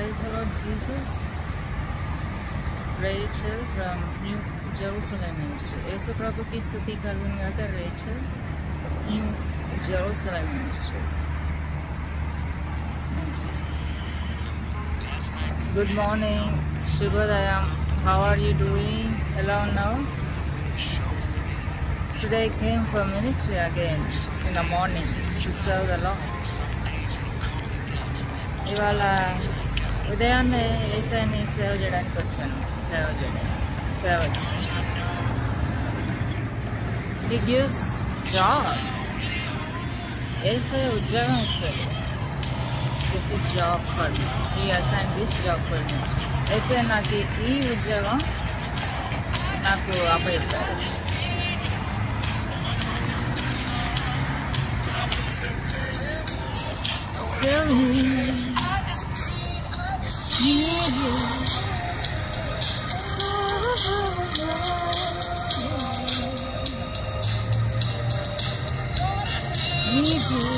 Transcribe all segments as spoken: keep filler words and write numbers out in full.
Praise the Lord Jesus. Rachel from New Jerusalem Ministry. Yesu Prabhu की स्तुति करूँगा कर Rachel New Jerusalem Ministry. Good morning, Shubhodayam. How are you doing? Hello now. Today I came for ministry again in the morning to serve the Lord. ఇవాళ ఉదయాన్నే యేసయ్యని సేవ చేయడానికి వచ్చాను. సేవ చేయడానికి సేవ He gives job. యేసయ్య ఉద్యోగం ఇస్తాడు. This is job for me. He assigned this job for me. యేసయ్య నాకు ఈ ఉద్యోగం నాకు అప్పచెప్పారు. Tell me, need you. Need you.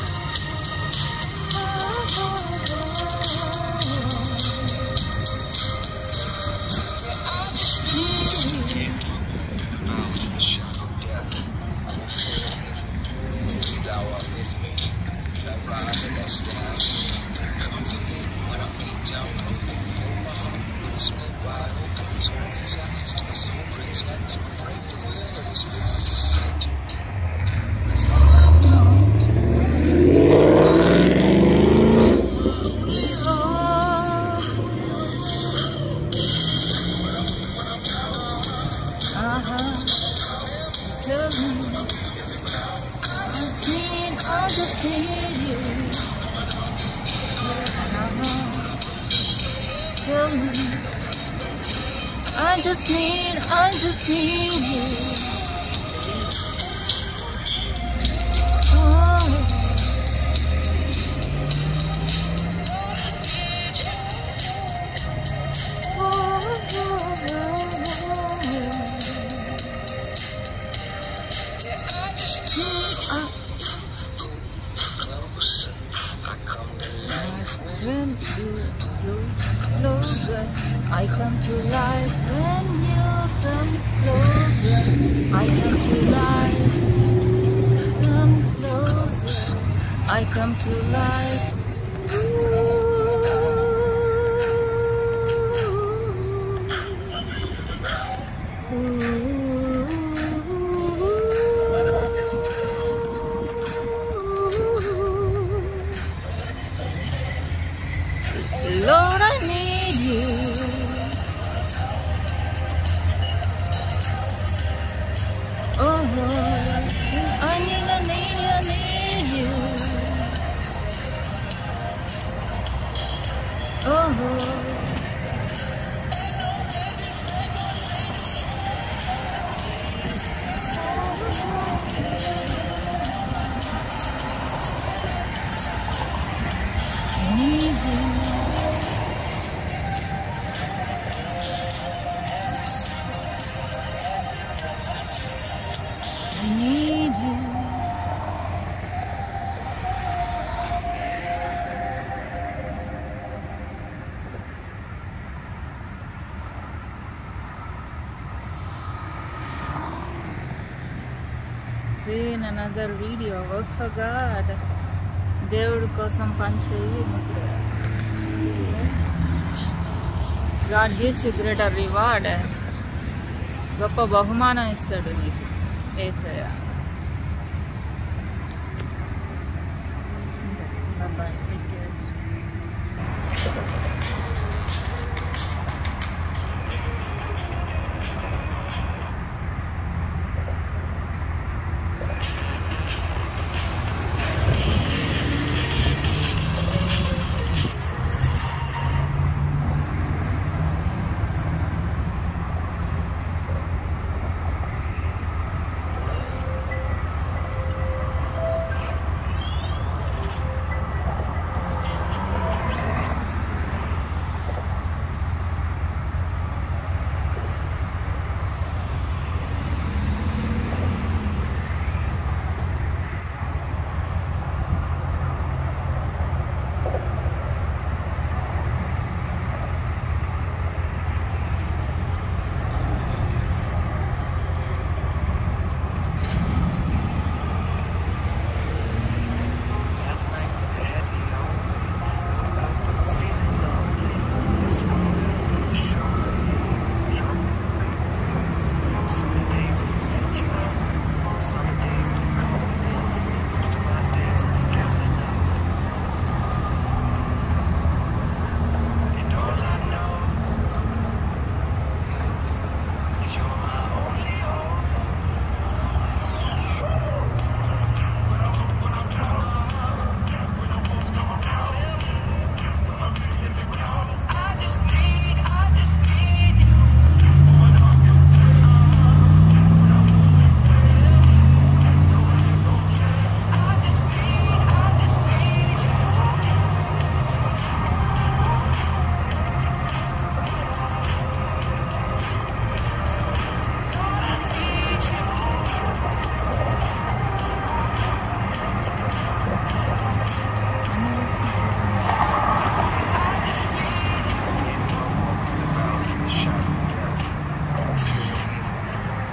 I just need, I just need you. Oh. When you look closer, I come to life. When you come closer, I come to life. Come closer, I come to life. Lord, I need you. Oh, Lord, I need, I need, I need you. Oh, Lord. I need you. I need you. See in another video. Work for God. దేవుడి కోసం పని చేయి. God gives you greater reward. గొప్ప బహుమానం ఇస్తాడు నీకు యేసయ్య. Bye bye.